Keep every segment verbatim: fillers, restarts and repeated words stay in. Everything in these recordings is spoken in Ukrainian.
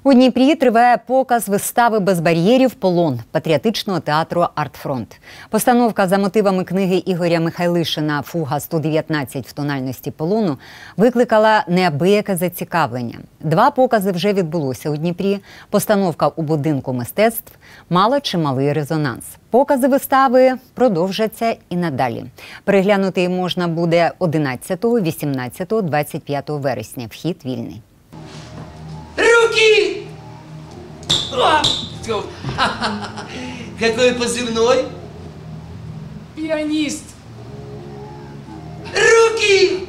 У Дніпрі триває показ вистави «Без бар'єрів. Полон» патріотичного театру «Артфронт». Постановка за мотивами книги Ігоря Михайлишина «Фуга сто дев'ятнадцять в тональності полону» викликала неабияке зацікавлення. Два покази вже відбулося у Дніпрі. Постановка у будинку мистецтв мала чималий резонанс. Покази вистави продовжаться і надалі. Переглянути її можна буде одинадцятого, вісімнадцятого, двадцять п'ятого вересня. Вхід вільний. Руки! Какой позывной? Пианист. Руки!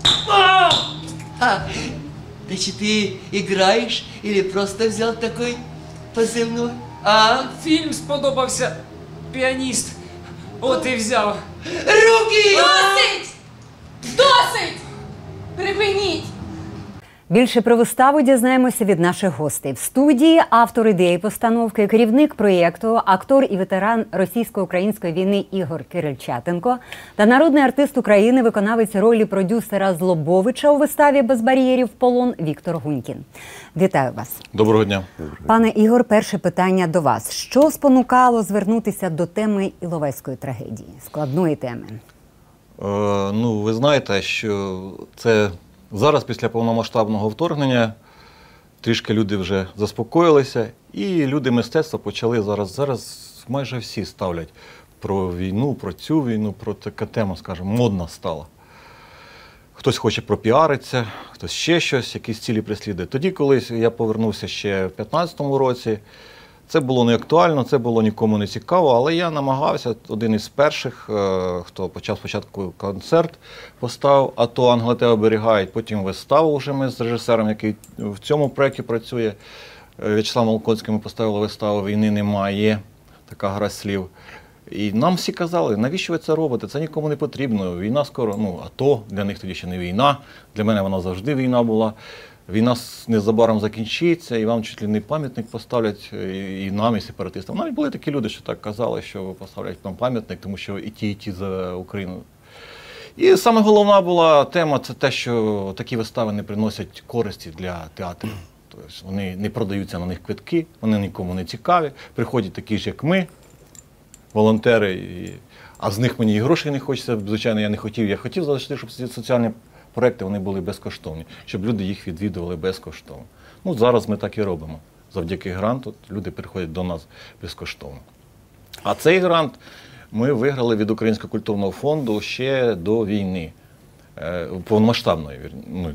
Значит, ты играешь или просто взял такой позывной? А? Фільм сподобався. Піаніст. От і взяв. Руки! Досить! Досить! Припиніть! Більше про виставу дізнаємося від наших гостей. В студії автор ідеї постановки, керівник проєкту, актор і ветеран російсько-української війни Ігор Кирильчатенко та народний артист України, виконавець ролі продюсера Злобовича у виставі «Без бар'єрів. Полон» Віктор Гунькін. Вітаю вас. Доброго дня. Пане Ігор, перше питання до вас. Що спонукало звернутися до теми Іловайської трагедії, складної теми? Е, ну, ви знаєте, що це зараз, після повномасштабного вторгнення, трішки люди вже заспокоїлися, і люди мистецтва почали зараз, зараз майже всі ставлять про війну, про цю війну, про така тема, скажімо, модна стала. Хтось хоче пропіаритися, хтось ще щось, якісь цілі переслідує. Тоді, колись я повернувся ще в дві тисячі п'ятнадцятому році, це було не актуально, це було нікому не цікаво, але я намагався, один із перших, хто почав спочатку концерт, поставив «АТО. Ангели тебе оберігають», потім виставу вже ми з режисером, який в цьому проєкті працює, В'ячеславом Малконським, ми поставили виставу «Війни немає», така гра слів. І нам всі казали, навіщо ви це робите, це нікому не потрібно, війна скоро, ну, АТО, для них тоді ще не війна, для мене вона завжди війна була. Війна незабаром закінчиться, і вам чуть ли не пам'ятник поставлять, і нам, і сепаратистам. Навіть були такі люди, що так казали, що поставлять нам пам'ятник, тому що і ті, і ті за Україну. І саме головна була тема – це те, що такі вистави не приносять користі для театрів. Тобто вони не продаються на них квитки, вони нікому не цікаві. Приходять такі ж, як ми, волонтери, і... а з них мені і грошей не хочеться, звичайно, я не хотів. Я хотів залишити, щоб ці соціальні проекти вони були безкоштовні, щоб люди їх відвідували безкоштовно. Ну, зараз ми так і робимо. Завдяки гранту люди приходять до нас безкоштовно. А цей грант ми виграли від Українського культурного фонду ще до війни, повномасштабної. Ну,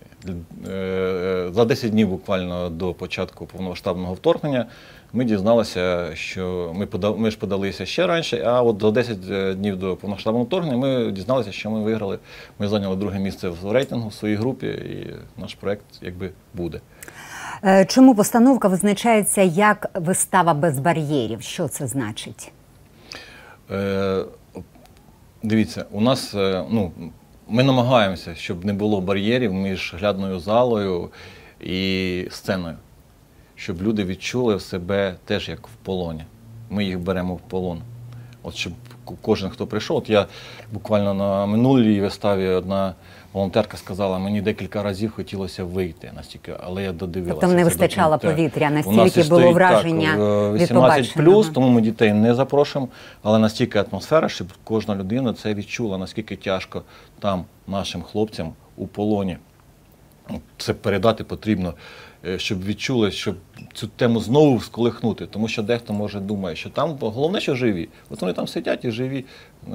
за десять днів буквально до початку повномасштабного вторгнення ми дізналися, що ми, подав, ми ж подалися ще раніше, а от за десять днів до повномасштабного вторгнення ми дізналися, що ми виграли, ми зайняли друге місце в рейтингу в своїй групі, і наш проєкт якби буде. Чому постановка визначається як вистава без бар'єрів? Що це значить? Е, дивіться, у нас, ну, ми намагаємося, щоб не було бар'єрів між глядною залою і сценою. Щоб люди відчули себе теж як в полоні. Ми їх беремо в полон. От щоб кожен, хто прийшов, от я буквально на минулій виставі одна волонтерка сказала, мені декілька разів хотілося вийти настільки, але я додивилася. Тобто не вистачало повітря, настільки було враження від вісімнадцять плюс, тому ми дітей не запрошуємо, але настільки атмосфера, щоб кожна людина це відчула, наскільки тяжко там нашим хлопцям у полоні. Це передати потрібно, щоб відчули, щоб цю тему знову сколихнути. Тому що дехто може думає, що там головне, що живі. От вони там сидять і живі,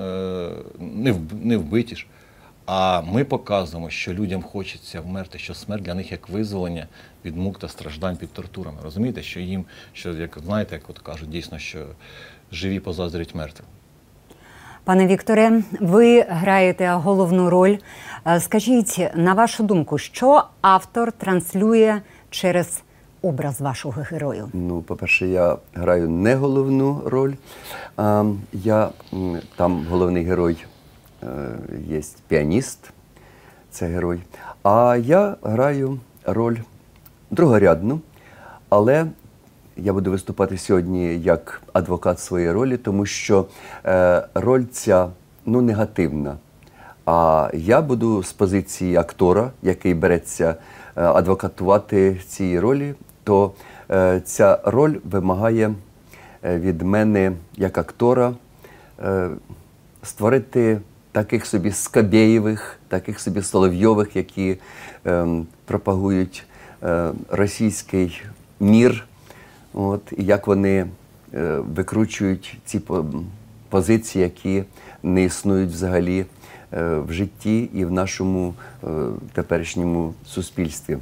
не вбиті ж. А ми показуємо, що людям хочеться вмерти, що смерть для них як визволення від мук та страждань під тортурами. Розумієте, що їм, що, як знаєте, як от кажуть, дійсно, що живі позаздрять мертвим. Пане Вікторе, ви граєте головну роль. Скажіть, на вашу думку, що автор транслює через образ вашого герою? Ну, по-перше, я граю не головну роль. А, я, там головний герой є піаніст, це герой. А я граю роль другорядну, але я буду виступати сьогодні як адвокат своєї ролі, тому що е, роль ця, ну, негативна. А я буду з позиції актора, який береться е, адвокатувати цій ролі, то е, ця роль вимагає е, від мене, як актора, е, створити таких собі Скабєєвих, таких собі Соловйових, які е, пропагують е, російський мір, от, і як вони е, викручують ці по- позиції, які не існують взагалі е, в житті і в нашому е, теперішньому суспільстві.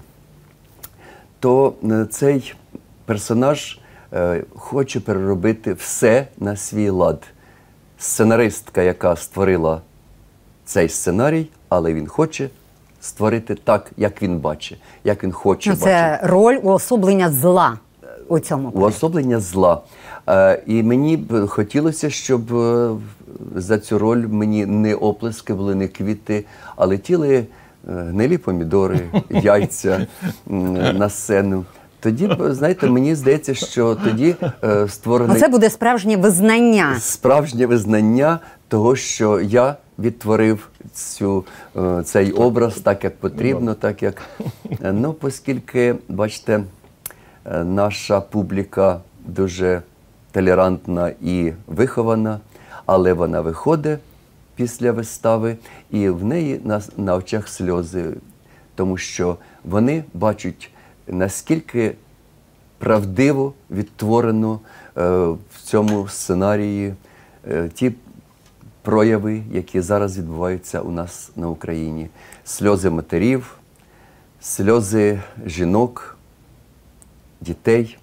То е, цей персонаж е, хоче переробити все на свій лад. Сценаристка, яка створила цей сценарій, але він хоче створити так, як він бачить, як він хоче Ну, бачити. це роль уособлення зла у цьому проєкті. Уособлення зла. Е, і мені б хотілося, щоб е, за цю роль мені не оплески були, не квіти, а летіли е, гнилі помідори, яйця м, на сцену. Тоді, б, знаєте, мені здається, що тоді е, створений Оце буде справжнє визнання. справжнє визнання того, що я відтворив цю, е, цей образ так, як потрібно, так як. е, Ну, оскільки, бачите, е, наша публіка дуже толерантна і вихована, але вона виходить після вистави, і в неї на, на очах сльози, тому що вони бачать, наскільки правдиво відтворено е, в цьому сценарії е, ті прояви, які зараз відбуваються у нас на Україні. Сльози матерів, сльози жінок, дітей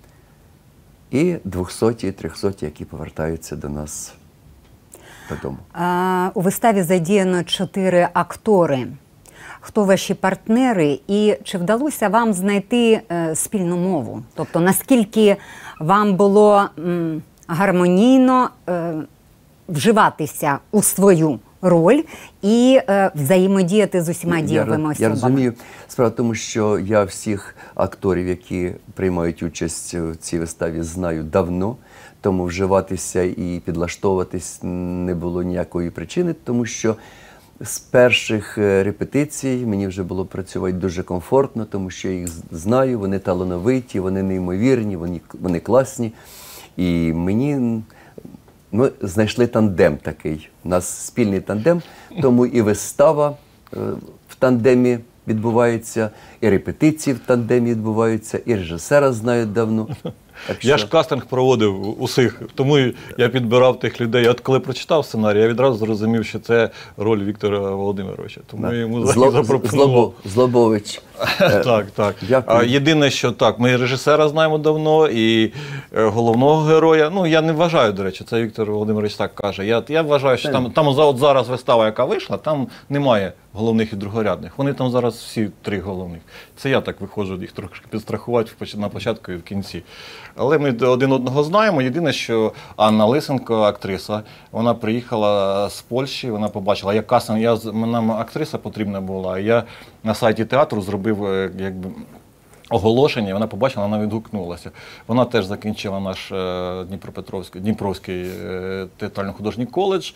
і двохсоті, трьохсоті, які повертаються до нас додому. А, у виставі задіяно чотири актори. Хто ваші партнери і чи вдалося вам знайти е, спільну мову? Тобто, наскільки вам було м, гармонійно е, вживатися у свою роль і е, взаємодіяти з усіма Я, дієвими я особами? розумію. Справа в тому, що я всіх акторів, які приймають участь в цій виставі, знаю давно, тому вживатися і підлаштовуватись не було ніякої причини, тому що з перших е, репетицій мені вже було працювати дуже комфортно, тому що я їх з- знаю, вони талановиті, вони неймовірні, вони, вони класні. І мені ми знайшли тандем такий. У нас спільний тандем, тому і вистава е, в тандемі відбувається, і репетиції в тандемі відбуваються, і режисера знаю давно. Так Я ж кастинг проводив усіх, тому я підбирав тих людей. От коли прочитав сценарій, я відразу зрозумів, що це роль Віктора Володимировича. Тому я йому Зло- запропонував. Злобо- Злобович. Так, так. Дякую. А, єдине, що так, ми режисера знаємо давно, і е, головного героя. Ну, я не вважаю, до речі, це Віктор Володимирович так каже. Я, я вважаю, що там, там за- от зараз вистава, яка вийшла, там немає головних і другорядних. Вони там зараз всі три головних. Це я так виходжу їх трошки підстрахувати в поч- на початку і в кінці. Але ми один одного знаємо. Єдине, що Анна Лисенко, актриса, вона приїхала з Польщі, вона побачила, як кастинг, я, з- нам актриса потрібна була, я на сайті театру зробив е, якби оголошення, вона побачила, вона відгукнулася. Вона теж закінчила наш е, Дніпропетровський, Дніпровський е, театрально-художній коледж.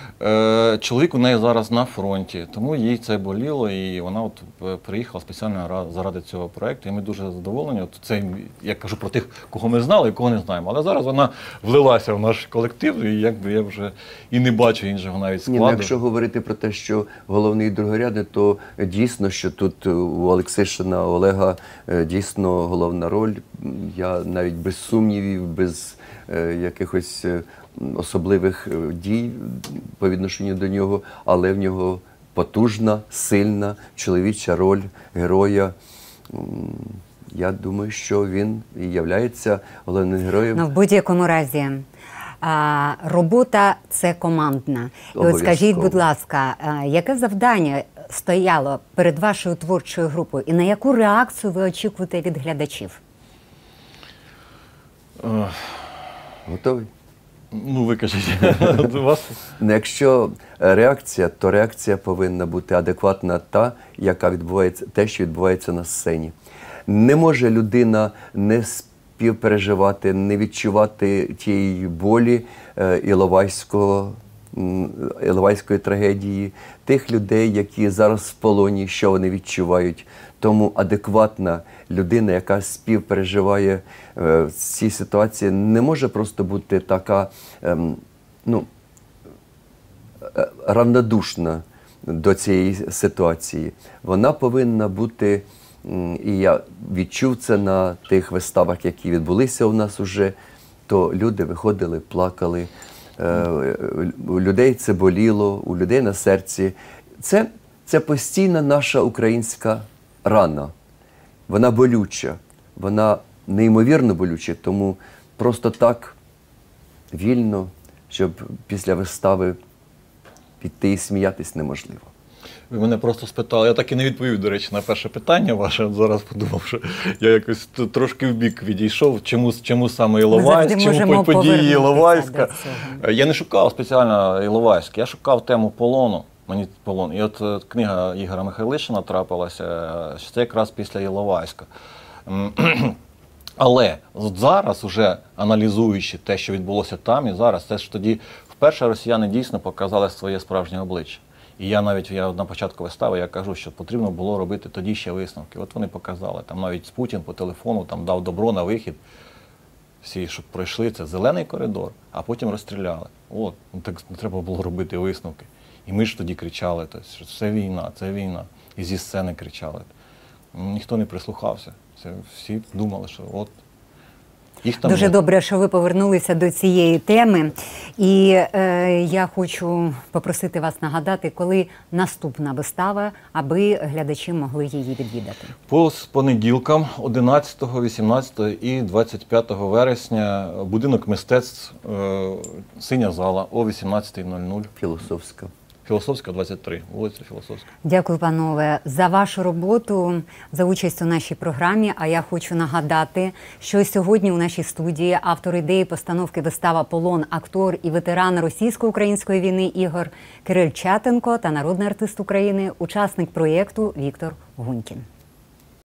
Е, чоловік у неї зараз на фронті, тому їй це боліло, і вона от е, приїхала спеціально ра- заради цього проєкту. І ми дуже задоволені. От це я кажу про тих, кого ми знали і кого не знаємо. Але зараз вона влилася в наш колектив, і якби я вже і не бачу іншого навіть складу. Ні, ну, якщо говорити про те, що головний і другорядний, то дійсно, що тут у Олексишина, Олега е, дійсно головна роль. Я навіть без сумнівів, без е, якихось е, особливих е, дій по відношенню до нього, але в нього потужна, сильна чоловіча роль героя. М, Я думаю, що він і являється головним героєм. Ну, в будь-якому разі, а, робота – це командна. І от скажіть, Обов'язково. будь ласка, а, яке завдання стояло перед вашою творчою групою і на яку реакцію ви очікуєте від глядачів? Е, Готовий? Ну, ви кажіть, у вас Ну, якщо реакція, то реакція повинна бути адекватна та, яка відбувається, те, що відбувається на сцені. Не може людина не співпереживати, не відчувати тієї болі е, Іловайського м, Іловайської трагедії, тих людей, які зараз в полоні, що вони відчувають. Тому адекватна людина, яка співпереживає е, ці ситуації, не може просто бути така е, ну, е, равнодушна до цієї ситуації. Вона повинна бути, м, і я відчув це на тих виставах, які відбулися у нас уже, то люди виходили, плакали, е, у людей це боліло, у людей на серці. Це, це постійна наша українська рана. Вона болюча, вона неймовірно болюча, тому просто так вільно, щоб після вистави піти і сміятись неможливо. Ви мене просто спитали, я так і не відповів, до речі, на перше питання ваше. Зараз подумав, що я якось т- трошки в бік відійшов. Чому, чому саме Іловайськ, завжди чому можемо по- події повернутися Іловайська. до цього. Я не шукав спеціально Іловайськ, я шукав тему полону. Мені полон. І от е, книга Ігоря Михайлишина трапилася, е, що це якраз після Іловайська. М, Але от зараз, уже аналізуючи те, що відбулося там і зараз, це ж тоді вперше росіяни дійсно показали своє справжнє обличчя. І я навіть я на початку вистави я кажу, що потрібно було робити тоді ще висновки. От вони показали. Там навіть Путін по телефону там дав добро на вихід. Всі, щоб пройшли, це зелений коридор, а потім розстріляли. От, ну так не треба було робити висновки. І ми ж тоді кричали, тобто, що це війна, це війна. І зі сцени кричали. Ніхто не прислухався. Це всі думали, що от їх там Дуже нет. добре, що ви повернулися до цієї теми. І е, я хочу попросити вас нагадати, коли наступна вистава, аби глядачі могли її відвідати. По с- понеділкам, одинадцятого, вісімнадцятого і двадцять п'ятого вересня, будинок мистецтв, е, синя зала о вісімнадцятій нуль нуль. Філософська. Філософська, двадцять три, вулиця Філософська. Дякую, панове, за вашу роботу, за участь у нашій програмі. А я хочу нагадати, що сьогодні у нашій студії автор ідеї постановки вистава «Полон», актор і ветеран російсько-української війни Ігор Кирильчатенко та народний артист України, учасник проєкту Віктор Гунькін.